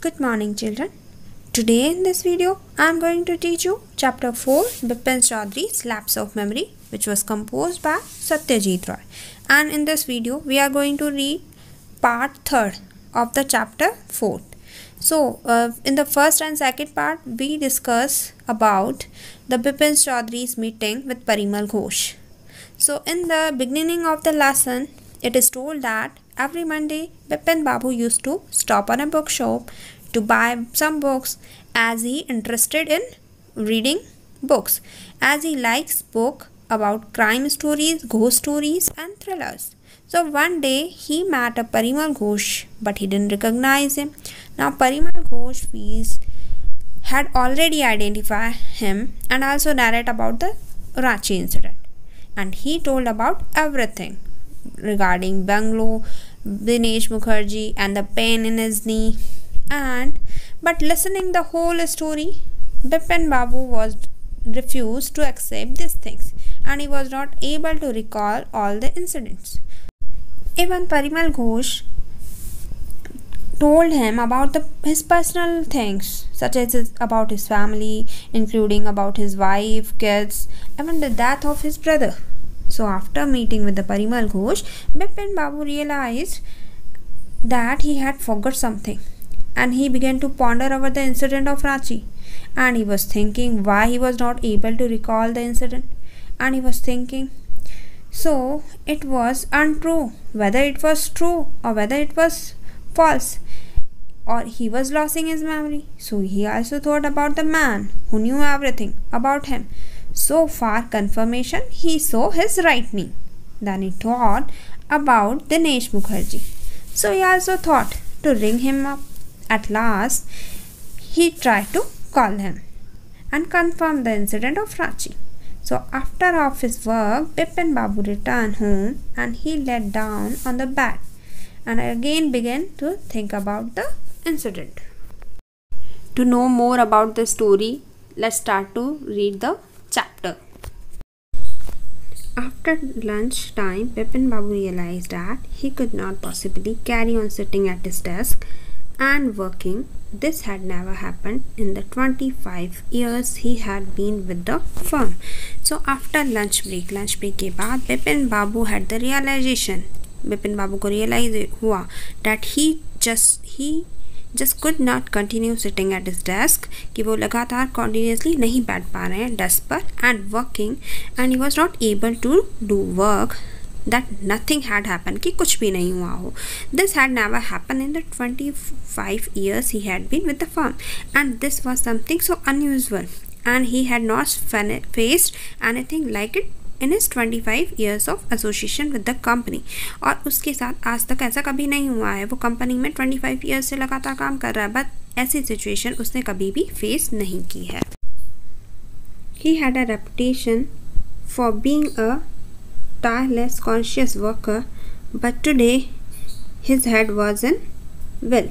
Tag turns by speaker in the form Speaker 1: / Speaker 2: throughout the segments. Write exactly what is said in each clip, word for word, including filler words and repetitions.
Speaker 1: Good morning children. Today in this video I am going to teach you chapter four Bipin Chaudhary's Lapse of Memory, which was composed by Satyajit Roy. And in this video we are going to read part third of the chapter four. So uh, in the first and second part we discuss about the Bipin Chaudhary's meeting with Parimal Ghosh. So in the beginning of the lesson it is told that every Monday Bipin Babu used to stop on a bookshop to buy some books as he interested in reading books, as he likes book about crime stories, ghost stories and thrillers. So one day he met a Parimal Ghosh, but he didn't recognize him. Now Parimal Ghosh feels had already identified him and also narrate about the Ranchi incident, and he told about everything regarding Bungalow, Dinesh Mukherjee and the pain in his knee. And but listening the whole story, Bipin Babu was refused to accept these things, and he was not able to recall all the incidents. Even Parimal Ghosh told him about the, his personal things, such as his, about his family, including about his wife, kids, even the death of his brother. So after meeting with the Parimal Ghosh, Bipin Babu realized that he had forgot something, and he began to ponder over the incident of Ranchi, and he was thinking why he was not able to recall the incident, and he was thinking so it was untrue, whether it was true or whether it was false, or he was losing his memory. So he also thought about the man who knew everything about him. So far confirmation, he saw his right knee. Then he thought about Dinesh Mukherjee. So he also thought to ring him up. At last, he tried to call him and confirm the incident of Ranchi. So after office work, Bipin Babu returned home and he lay down on the bed and again began to think about the incident. To know more about the story, let's start to read the chapter. After lunch time, Bipin Babu realized that he could not possibly carry on sitting at his desk and working. This had never happened in the twenty-five years he had been with the firm. So after lunch break, lunch break के बाद Bipin Babu had the realization. Bipin Babu को realize हुआ that he just he just could not continue sitting at his desk, कि वो लगातार continuously नहीं बैठ पा रहे हैं desk पर and working, and he was not able to do work, that nothing had happened, कि कुछ भी नहीं हुआ हो. This had never happened in the twenty-five years he had been with the firm, and this was something so unusual, and he had not faced anything like it in his twenty-five years of association with the company. और उसके साथ आज तक ऐसा कभी नहीं हुआ है. वो कंपनी में twenty-five years से लगातार काम कर रहा है, बट ऐसी सिचुएशन उसने कभी भी फेस नहीं की है. He had a reputation for being a tireless, conscious worker, but today his head was in will.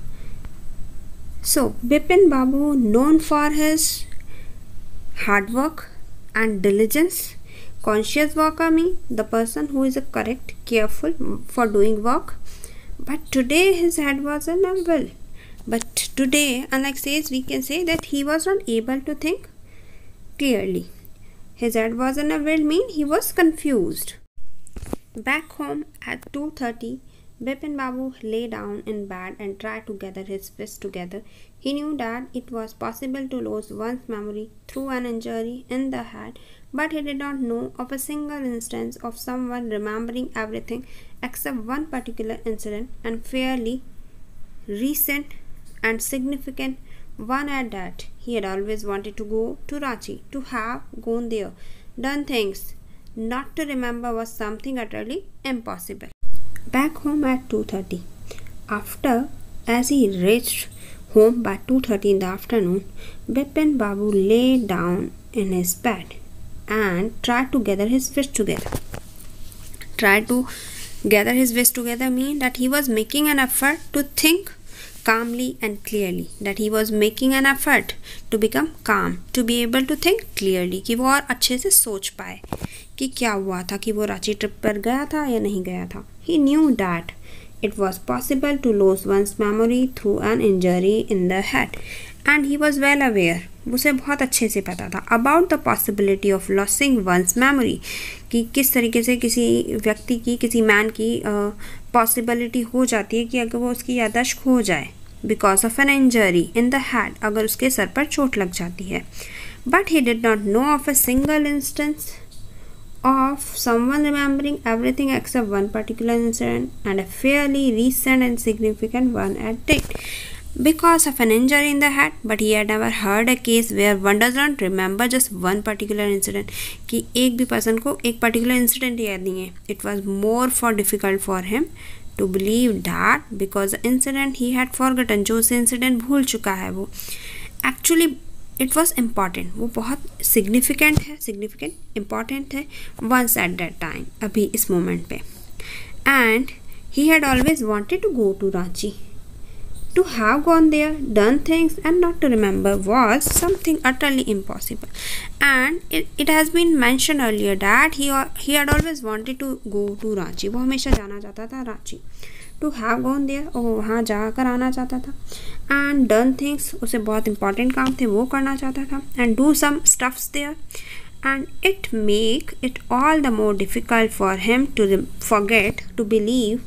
Speaker 1: So Bipin Babu, known for his hard work and diligence, conscious worker means the person who is a correct, careful for doing work, but today his head was in a will. But today, unlike says, we can say that he was not able to think clearly. His head was in a will mean he was confused. Back home at two thirty, Bipin Babu lay down in bed and tried to gather his fists together. He knew that it was possible to lose one's memory through an injury in the head, but he did not know of a single instance of someone remembering everything except one particular incident, and fairly recent and significant one at that. He had always wanted to go to Ranchi, to have gone there, done things. Not to remember was something utterly impossible. Back home at two thirty. After, as he reached home by two thirty in the afternoon, Bipin Babu lay down in his bed and tried to gather his fists together. Tried to gather his fists together mean that he was making an effort to think calmly and clearly, that he was making an effort to become calm, to be able to think clearly, कि वो और अच्छे से सोच पाए कि क्या हुआ था, कि वो रांची ट्रिप पर गया था या नहीं गया था. He knew that it was possible to lose one's memory through an injury in the head. And he was well aware, उसे बहुत अच्छे से पता था about the possibility of losing one's memory, कि किस तरीके से किसी व्यक्ति की, किसी मैन की पॉसिबिलिटी uh, हो जाती है कि अगर वो उसकी याददाश्त खो जाए because of an injury in the head, अगर उसके सर पर चोट लग जाती है. But he did not know of a single instance of someone remembering everything except one particular incident, and a fairly recent and significant one at date. Because of an injury in the head, but he had never heard a case where one does not remember just one particular incident, कि एक भी person को एक particular incident याद नहीं है. It was more for difficult for him to believe that because the incident he had forgotten, जो उसे incident भूल चुका है वो actually it was important, वो बहुत significant है, significant, important है once at that time, अभी इस moment पे. And he had always wanted to go to Ranchi. To have gone there, done things and not to remember was something utterly impossible. And it, it has been mentioned earlier that he he had always wanted to go to Ranchi. वो हमेशा जाना चाहता था Ranchi. To have gone there, वो वहाँ जाकर आना चाहता था. And done things, उसे बहुत important काम थे वो करना चाहता था. And do some stuffs there. And it make it all the more difficult for him to forget, to believe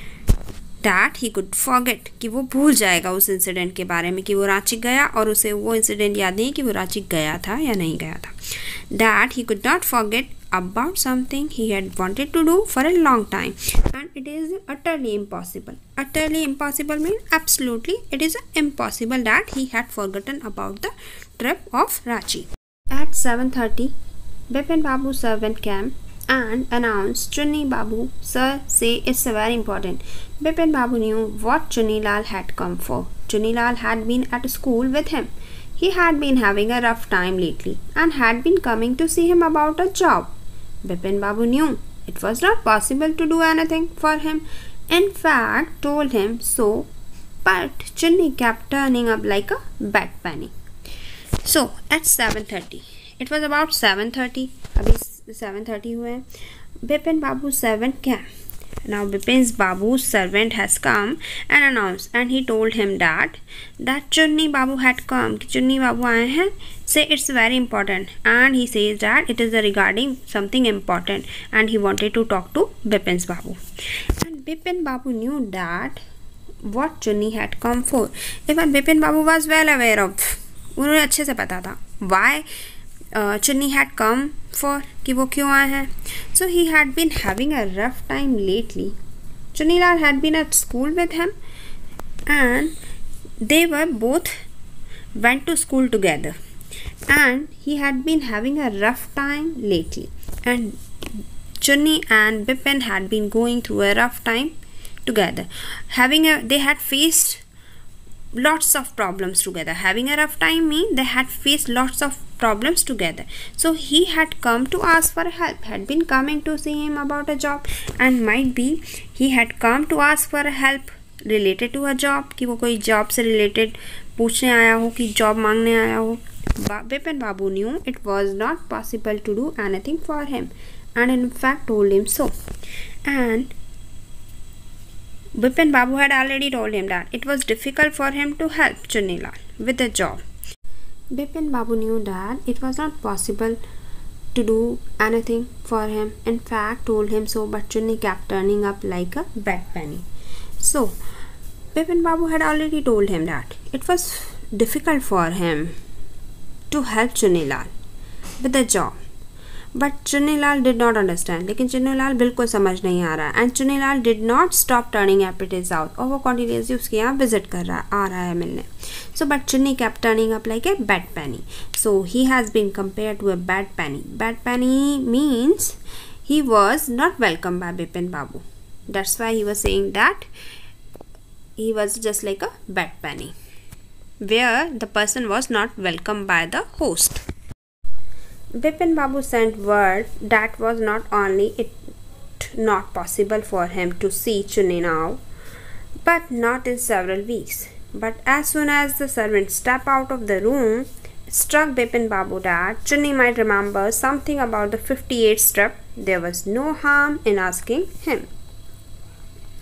Speaker 1: that he could forget, कि वो भूल जाएगा उस इंसिडेंट के बारे में कि वो रांची गया और उसे वो इंसिडेंट याद नहीं कि वो रांची गया था या नहीं गया था. That he could not forget about something he had wanted to do for a long time, and it is utterly impossible. Utterly impossible means absolutely it is impossible that he had forgotten about the trip of Ranchi. At seven thirty, Bipin Babu's servant came and announced, Chunni Babu, sir, say it's very important. Bipin Babu knew what Chunni Lal had come for. Chunni Lal had been at school with him. He had been having a rough time lately and had been coming to see him about a job. Bipin Babu knew it was not possible to do anything for him. In fact, told him so, but Chunni kept turning up like a bad penny. So, at seven thirty, it was about seven thirty, abhi seven thirty हुए हैं. Bipin Babu's servant came. Now Bipin Babu's servant has come and announced, and he told him that that Chunni Babu had come, कि Chunni Babu आए हैं, say it's very important, and he says that it is regarding something important, and he wanted to talk to Bipin Babu. And Bipin Babu knew that what Chunni had come for. Even Bipin Babu was well aware of, उन्हें अच्छे से पता था why uh, Chunni had come for, कि वो क्यों आए हैं. So he had been having a rough time lately. Chunni Lal had been at school with him, and they were both went to school together, and he had been having a rough time lately, and Chunni and Bipin had been going through a rough time together. Having a they had faced lots of problems together. Having a rough time means they had faced lots of problems together. So he had come to ask for help, had been coming to see him about a job, and might be he had come to ask for help related to a job, कि वो कोई job से related पूछने आया हो, कि job मांगने आया हो. Bipin Babu knew it was not possible to do anything for him, and in fact told him so. And Bipin Babu had already told him that it was difficult for him to help Chunni Lal with a job. Bipin Babu knew that it was not possible to do anything for him, in fact told him so, but Chunni kept turning up like a bad penny. So Bipin Babu had already told him that it was difficult for him to help Chunni Lal with a job. But Chunni Lal did not understand. लेकिन Chunni Lal बिल्कुल समझ नहीं आ रहा. And Chunni Lal did not stop turning up at his house. और वो continuously उसके यहाँ visit कर रहा आ रहा है मिलने. So but Chunni kept turning up like a bad penny. So he has been compared to a bad penny. Bad penny means he was not welcomed by Bipin Babu. That's why he was saying that he was just like a bad penny, where the person was not welcomed by the host. Bipin Babu sent word that was not only it not possible for him to see Chunni now, but not in several weeks. But as soon as the servant stepped out of the room, it struck Bipin Babu that Chunni might remember something about the fifty-eighth step. There was no harm in asking him.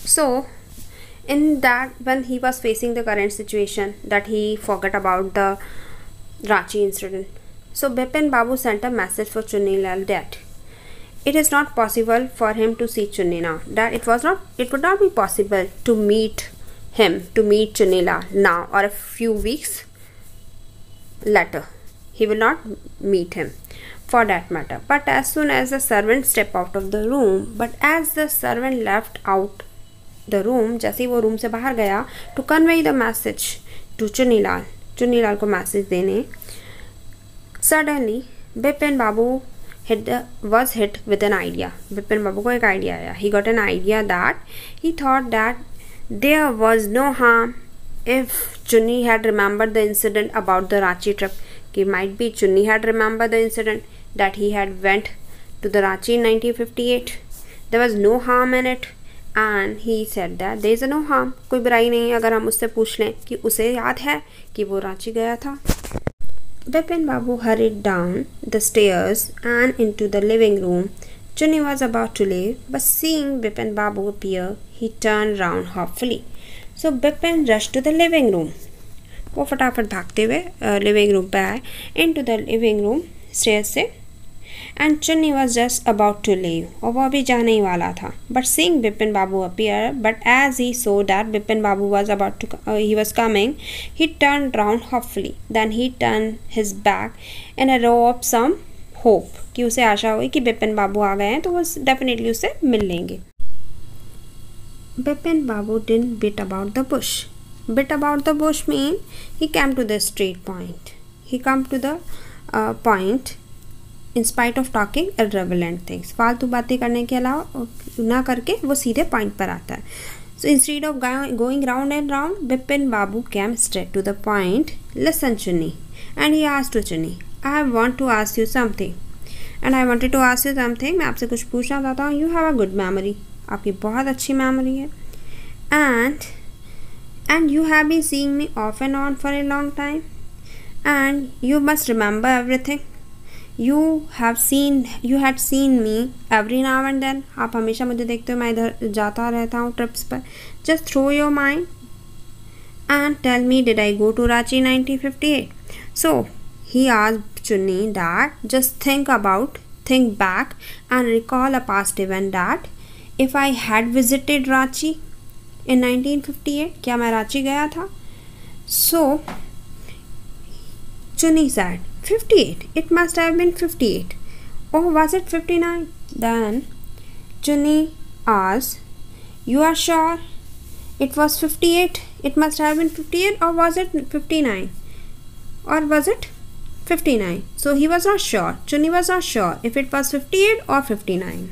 Speaker 1: So in that, when he was facing the current situation, that he forgot about the Ranchi incident, so Bipin Babu sent a message for Chunni Lal that it is not possible for him to see Chunni now, that it was not it would not be possible to meet him to meet Chunni Lal now or a few weeks later. He will not meet him for that matter. But as soon as the servant stepped out of the room, but as the servant left out the room, जैसे ही वो room से बाहर गया, to convey the message to Chunni Lal, Chunni Lal को message देने, suddenly Bipin Babu hit the, was hit with an idea. Bipin Babu को एक idea आया. He got an idea that he thought that there was no harm if Chunni had remembered the incident about the Ranchi trip. कि might be Chunni had remembered the incident that he had went to the Ranchi in nineteen fifty-eight. There was no harm in it, and he said that there is no harm. कोई बुराई नहीं अगर हम उससे पूछ लें कि उसे याद है कि वो रांची गया था. Bipin Babu hurried down the stairs and into the living room. Chunni was about to leave, but seeing Bipin Babu appear, he turned round hopefully. So Bipin rushed to the living room. वो फटाफट भागते हुए living room पे आए. Into the living room stairs से. And Chunni was just about to leave, और वो अभी जाने ही वाला था. But seeing Bipin Babu appear, but as he so that Bipin Babu was about to he was coming, he turn round hopefully. Then he turn his back in a row of some hope, कि उसे आशा हुई कि बिपिन बाबू आ गए हैं तो वो डेफिनेटली उसे मिल लेंगे. Bipin Babu didn't beat about the bush. Bit about the bush mean he came to the straight point. He come to the uh, point in spite of talking irrelevant things. फालतू बातें करने के अलावा ना करके वो सीधे पॉइंट पर आता है. So instead of going round and round, Bipin Babu came straight to the point. Listen, Chunni, and he asked to Chunni, I want to ask you something. And I wanted to ask you something. मैं आपसे कुछ पूछना चाहता हूँ. You have a good memory. आपकी बहुत अच्छी memory है. And And you have been seeing me off and on for a long time, and you must remember everything. You have seen, you had seen me every now and then. आप हमेशा मुझे देखते हो, मैं इधर जाता रहता हूँ ट्रिप्स पर. Just throw your mind and tell me, did I go to Ranchi in nineteen fifty-eight? So he asked Chunni that just think about, think back and recall a past event that if I had visited Ranchi in nineteen fifty-eight, क्या मैं रांची गया था? So Chunni said fifty-eight. It must have been fifty-eight. Or was it fifty-nine? Then Chunni asked, you are sure it was fifty-eight? It must have been fifty-eight, or was it fifty-nine? Or was it fifty-nine? So he was not sure. Chunni was not sure if it was fifty-eight or fifty-nine.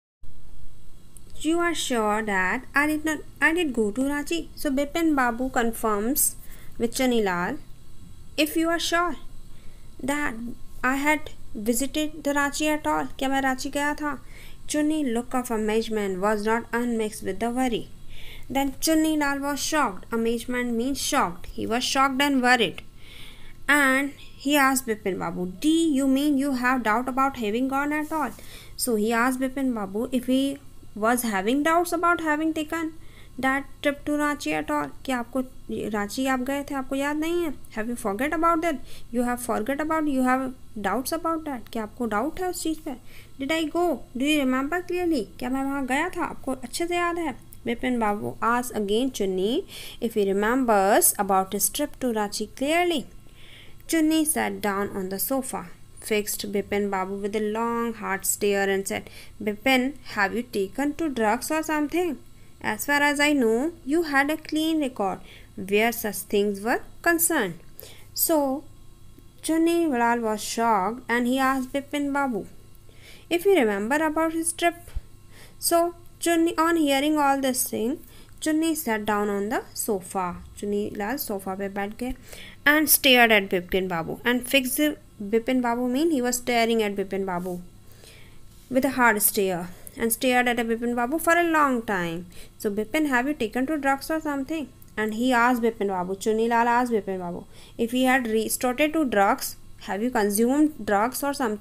Speaker 1: You are sure that I did not I did go to Ranchi? So Bipin Babu confirms with Chunni Lal, if you are sure that I had visited the Ranchi at all, क्या मैं रांची गया था? Chunni look of amazement was not unmixed with the worry. Then Chunni Lal was shocked. Amazement means shocked. He was shocked and worried. And he asked Bipin Babu, do you mean you have doubt about having gone at all? So he asked Bipin Babu if he was having doubts about having taken that trip to Ranchi at all. कि आपको रांची आप गए थे, आपको याद नहीं है? Have you forget about that? You have forget about, you have doubts about that. क्या आपको डाउट है उस चीज़ पे? Did I go? Do you remember clearly? क्या मैं वहाँ गया था? आपको अच्छे से याद है? Bipin Babu asked again Chunni if he remembers about his trip to Ranchi clearly. Chunni sat down on the sofa, fixed Bipin Babu with a long hard stare and said, Bipin, have you taken to drugs or something? As far as I know, you had a clean record where such things were concerned. So Chunni Lal was shocked and he asked Bipin Babu if he remember about his trip. So Chunni, on hearing all this thing, Chunni sat down on the sofa. Chunni Lal sofa पे बैठ गए and stared at Bipin Babu and fixed. Bipin Babu mean he was staring at Bipin Babu with a hard stare and stared at a Bipin Babu for a long time. So Bipin, have you taken to drugs or something? And he asked Bipin Babu, Chunni Lal asked Bipin Babu if he had resorted to drugs. Have you consumed drugs or something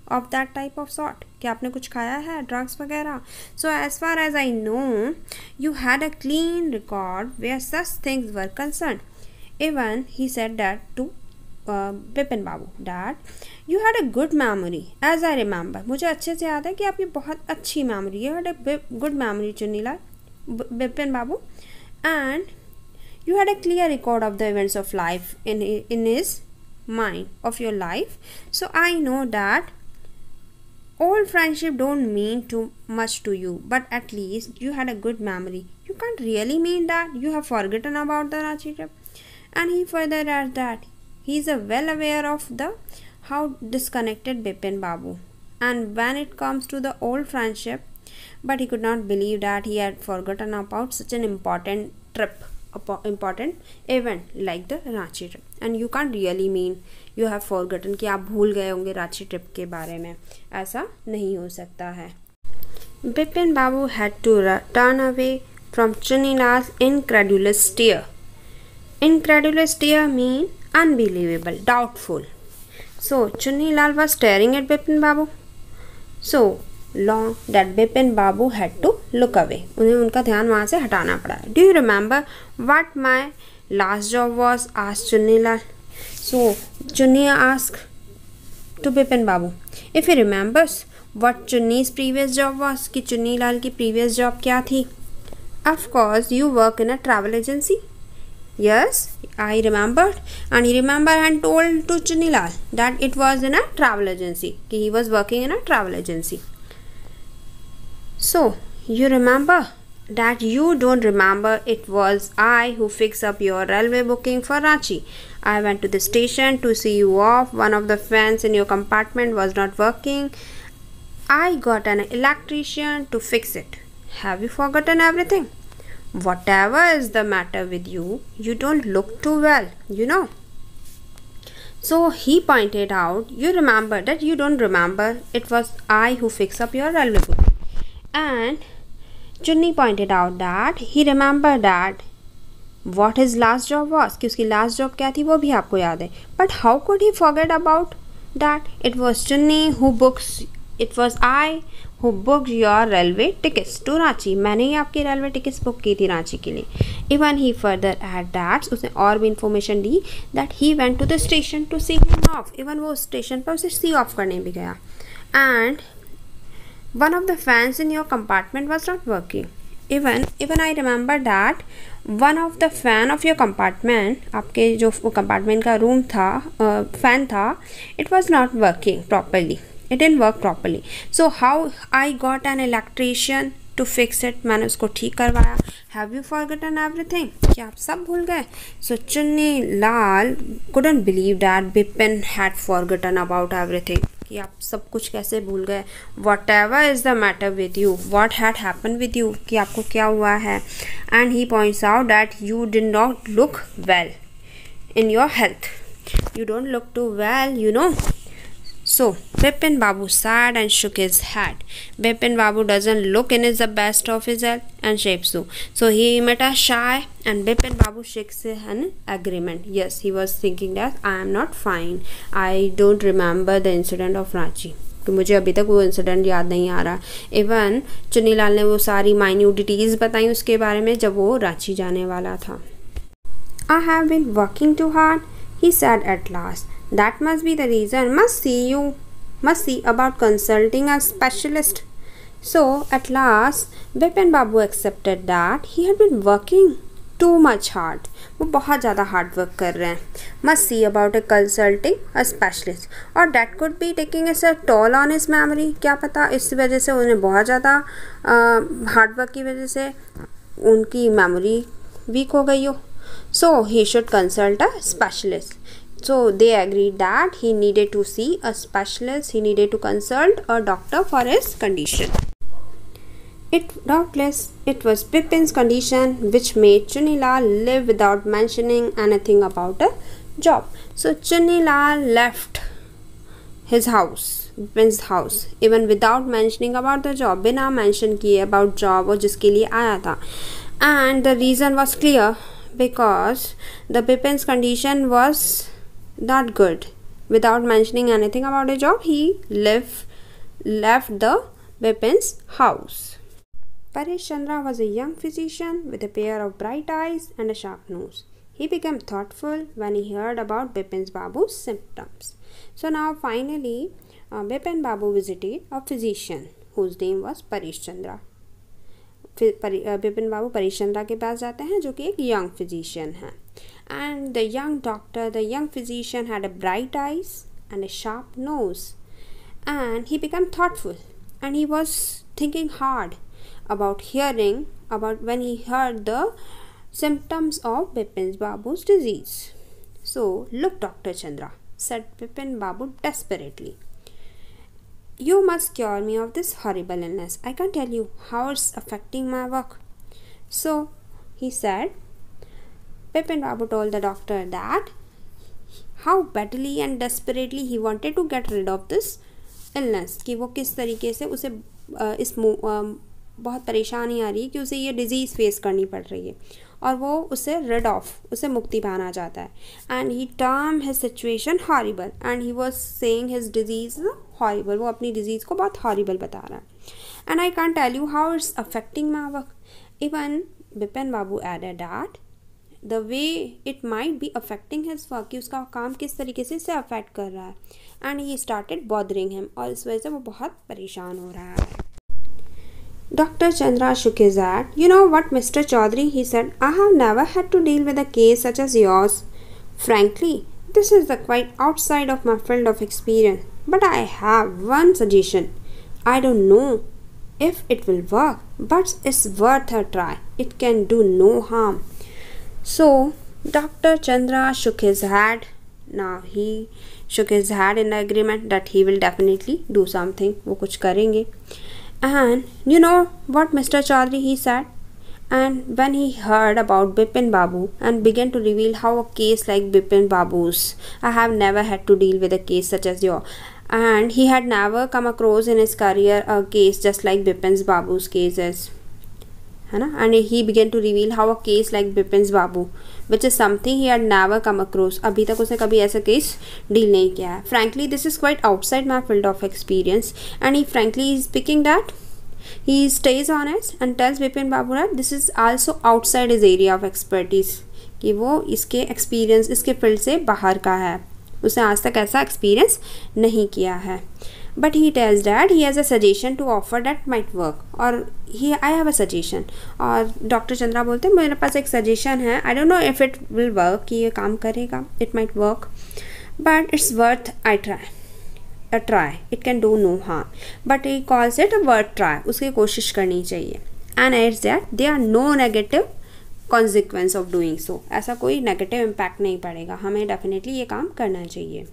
Speaker 1: of that type of sort? क्या आपने कुछ खाया है drugs वगैरह? So as far as I know, you had a clean record where such things were concerned. Even he said that to uh, Bipin Babu, that you had a good memory, as I remember. मुझे अच्छे से याद है कि आपकी बहुत अच्छी memory. You had a good memory, Chunnilal, Bipin Babu, and you had a clear record of the events of life in in his mind of your life. So I know that old friendship don't mean too much to you, but at least you had a good memory. You can't really mean that you have forgotten about the Ranchi trip. And he further adds that he is well aware of the how disconnected Bipin Babu and when it comes to the old friendship, but he could not believe that he had forgotten about such an important trip, important event like the Ranchi trip. And you can't really mean you have forgotten कि आप भूल गए होंगे Ranchi trip के बारे में. ऐसा नहीं हो सकता है. Bipin Babu had to turn away from Chunnilal's incredulous stare. Incredulous stare mean unbelievable, doubtful. So Chunnilal was staring at Bipin Babu so long that Bipin Babu had to look away. उन्हें उनका ध्यान वहाँ से हटाना पड़ा. Do you remember what my last job was? asked Chunnilal. So Chunni asked to Bipin Babu if he remembers what Chunni's previous job was. कि Chunnilal की previous job क्या थी? Of course, you work in a travel agency. Yes, I remembered, and he remembered and told to Chunnilal that it was in a travel agency. कि he was working in a travel agency. So you remember that you don't remember it was I who fixed up your railway booking for Ranchi. I went to the station to see you off. One of the fans in your compartment was not working. I got an electrician to fix it. Have you forgotten everything? Whatever is the matter with you, you don't look too well, you know. So he pointed out, you remember that you don't remember it was I who fixed up your railway booking. And Chunni pointed out that he remembered that what his last job was, कि उसकी last job क्या थी वो भी आपको याद है. But how could he forget about that? It was Chunni who books, it was I who booked your railway tickets to Ranchi. मैंने ही आपकी railway tickets book की थी रांची के लिए. Even he further add that, उसने और भी information the that he went to the station to see him off. Even वो station पर उसे see off करने भी गया. And one of the fans in your compartment was not working. Even even I remember that one of the fan of your compartment, आपके जो compartment का room था, uh, fan था, it was not working properly. It didn't work properly. So how I got an electrician to fix it? मैंने उसको ठीक करवाया. Have you forgotten everything? क्या आप सब भूल गए? So Chunnilal couldn't believe that Bipin had forgotten about everything. कि आप सब कुछ कैसे भूल गए? Whatever is the matter with you? What had happened with you? कि आपको क्या हुआ है? And he points out that you did not look well in your health. You don't look too well, you know. So Bipin Babu sighed and shook his head. Bipin Babu doesn't look in his the best of his health and shapes too. So he made a shy and Bipin Babu shakes an agreement. Yes, he was thinking that I am not fine. I don't remember the incident of Ranchi. तो मुझे अभी तक वो incident याद नहीं आ रहा. Even Chunnilal ने वो सारी माइन्यूट डिटेल्स बताई उसके बारे में जब वो रांची जाने वाला था. I have been working too hard, he said at last. That must be the reason. Must see you, must see about consulting a specialist. So at last, Bipin Babu accepted that he had been working too much hard. वो बहुत ज़्यादा hard work कर रहे हैं. Must see about a consulting a specialist. और that could be taking a toll on his memory. क्या पता इस वजह से उन्हें बहुत ज़्यादा हार्ड वर्क की वजह से उनकी मेमोरी वीक हो गई हो. So he should consult a specialist. So they agreed that he needed to see a specialist, he needed to consult a doctor for his condition. It doubtless it was Bipin's condition which made Chunnilal live without mentioning anything about a job. So Chunnilal left his house, Bipin's house, even without mentioning about the job, बिना mention किए about job और जिसके लिए आया था. And the reason was clear, because the Bipin's condition was not good. without mentioning anything about a job, he left, left the Bipin's house. Paresh Chandra was a young physician with a pair of bright eyes and a sharp nose. He became thoughtful when he heard about Bipin Babu's symptoms. So now finally, uh, Bipin Babu visited a physician whose name was Paresh Chandra. Bipin बाबू परेश चंद्रा के पास जाते हैं जो कि एक young physician है. And the young doctor, the young physician had a bright eyes and a sharp nose and he become thoughtful and he was thinking hard about hearing about when he heard the symptoms of Bipin Babu's disease. So, look, Doctor Chandra, said Bipin Babu desperately. You must cure me of this horrible illness. I can't tell you how it's affecting my work. So, he said, Bipin Babu told the doctor that how badly and desperately he wanted to get rid of this illness. कि वो किस तरीके से उसे इस बहुत परेशानी आ रही है कि उसे ये डिज़ीज़ फेस करनी पड़ रही है और वो उसे रिड ऑफ उसे मुक्ति पाना चाहता है. And he term his situation horrible and he was saying his disease horrible. वो अपनी डिजीज़ को बहुत हॉरिबल बता रहा है. And I can tell you how it's affecting my work. Even Bipin Babu added that the way it might be affecting his work, कि उसका काम किस तरीके से इसे अफेक्ट कर रहा है. And he started bothering him, और इस वजह से वो बहुत परेशान हो रहा है. Doctor Chandra shook his head. You know what, Mister Chaudhary, he said, I have never had to deal with a case such as yours. Frankly, this is the quite outside of my field of experience. But I have one suggestion. I don't know if it will work, but it's worth a try. It can do no harm. So, Doctor Chandra shook his head. Now he shook his head in agreement that he will definitely do something. वो कुछ करेंगे. And you know what, Mister Chaudhary, he said, and when he heard about Bipin Babu and began to reveal how a case like Bipin Babu's, I have never had to deal with a case such as yours, and he had never come across in his career a case just like Bipin Babu's cases, है ना. And he began to reveal how a case like Bipin Babu, which is something he had never come across, अभी तक उसने कभी ऐसा case deal नहीं किया है. Frankly, this is quite outside my field of experience, and he frankly is speaking that he stays honest and tells Bipin Babu that this is also outside his area of expertise, कि वो इसके experience इसके field से बाहर का है, उसने आज तक ऐसा एक्सपीरियंस नहीं किया है. But he tells that he has a suggestion to offer that might work, और he I have a suggestion. और डॉक्टर चंद्रा बोलते हैं मेरे पास एक सजेशन है. I don't know if it will work, कि ये काम करेगा. It might work, but it's worth I try. A try. It can do no harm. But he calls it a worth try. उसकी कोशिश करनी चाहिए. And adds that there are no negative consequence of doing so. ऐसा कोई negative impact नहीं पड़ेगा. हमें definitely ये काम करना चाहिए.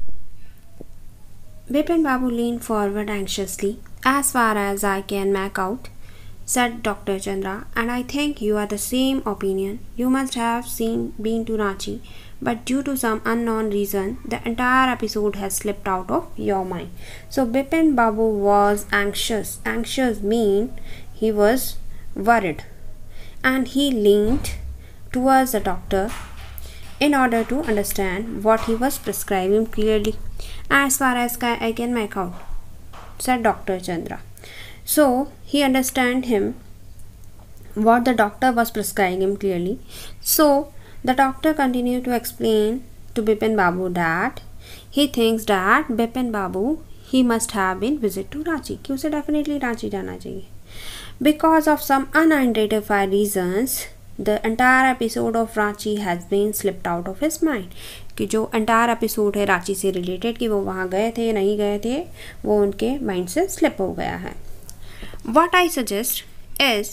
Speaker 1: Bipin Babu leaned forward anxiously. As far as I can make out, said Doctor Chandra, and I think you are the same opinion. You must have seen been to Ranchi, but due to some unknown reason, the entire episode has slipped out of your mind. So Bipin Babu was anxious. Anxious mean he was worried, and he leaned towards the doctor in order to understand what he was prescribing clearly. As far as I can make out, said Doctor Chandra. So he understand him what the doctor was prescribing him clearly. So the doctor continued to explain to Bipin Babu that he thinks that Bipin Babu he must have been visit to Ranchi, कि उसे definitely Ranchi जाना चाहिए. Because of some unidentified reasons, the entire episode of Ranchi has been slipped out of his mind. कि जो entire episode है रांची से related कि वो वहाँ गए थे नहीं गए थे, वो उनके mind से slip हो गया है. What I suggest is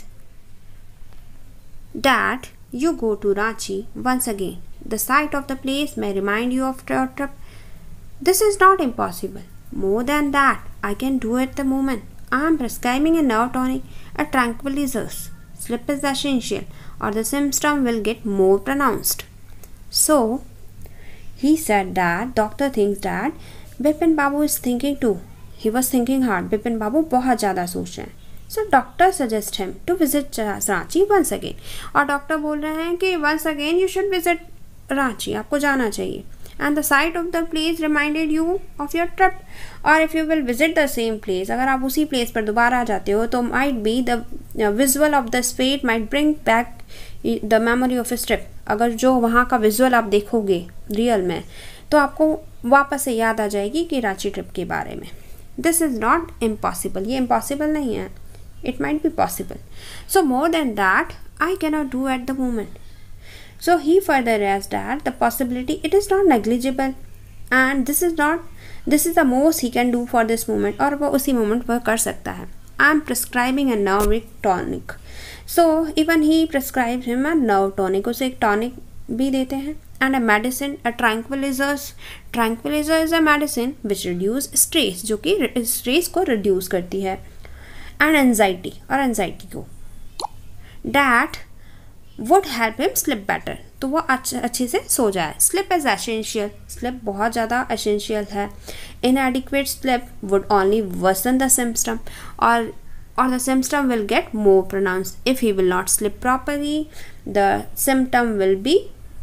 Speaker 1: that you go to Ranchi once again. The sight of the place may remind you of your trip. This is not impossible. More than that, I can do it the moment. I am prescribing a nerve tonic, a tranquilizer. Sleep is essential, or the symptom will get more pronounced. So, he said that doctor thinks that Bipin Babu is thinking too. He was thinking hard. Bipin Babu बहुत ज़्यादा सोच रहे हैं. So, doctor suggests him to visit Ranchi once again. और doctor बोल रहे हैं कि once again you should visit Ranchi. आपको जाना चाहिए. and the sight of the place reminded you of your trip. Or if you will visit the same place, अगर आप उसी place पर दोबारा जाते हो तो might be the visual of the spot might bring back the memory of a trip. अगर जो वहाँ का visual आप देखोगे रियल में तो आपको वापस से याद आ जाएगी कि रांची ट्रिप के बारे में. This is not impossible. ये impossible नहीं है. It might be possible. So more than that, I cannot do at the moment. So he further adds that the possibility it is not negligible, and this is not this is the most he can do for this moment. और वो उसी moment पर कर सकता है. I am prescribing a nerve tonic. So even he prescribes him a nerve tonic. उसे एक tonic भी देते हैं. And a medicine, a tranquilizer. Tranquilizer is a medicine which reduce stress, जो कि stress को reduce करती है. And anxiety और anxiety को. That would help him sleep better. तो वो अच्छे अच्छे से सो जाए. Sleep is essential. Sleep बहुत ज़्यादा essential है. Inadequate sleep would only worsen the symptom और or the symptom will get more pronounced. If he will not sleep properly, the symptom will be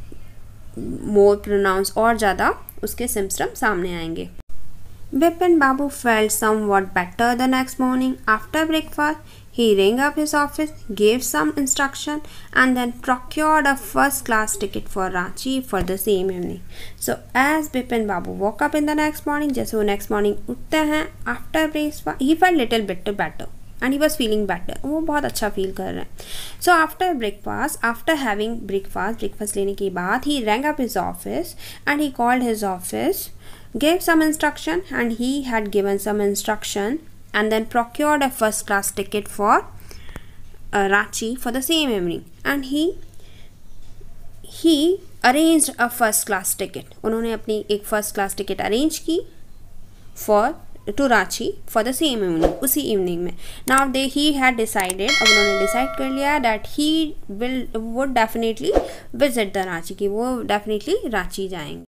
Speaker 1: more pronounced और ज़्यादा उसके symptom सामने आएंगे. Bipin Babu felt somewhat better the next morning. After breakfast, he rang up his office, gave some instruction, and then procured a first-class ticket for Ranchi for the same evening. So, as Bipin Babu woke up in the next morning, जैसे वो next morning उठते हैं, after breakfast, he felt little bit better. And he was feeling better. वो बहुत अच्छा feel कर रहे हैं. So after breakfast, after having breakfast, breakfast लेने के बाद, he rang up his office and he called his office, gave some instruction, and he had given some instruction, and then procured a first class ticket for uh, Ranchi for the same evening. And he he arranged a first class ticket. उन्होंने अपनी एक first class ticket arrange की for to Ranchi for the same evening, उसी evening में. Now they he had decided, अब उन्होंने decide कर लिया that he will would definitely visit the Ranchi, कि वो definitely Ranchi जाएंगे.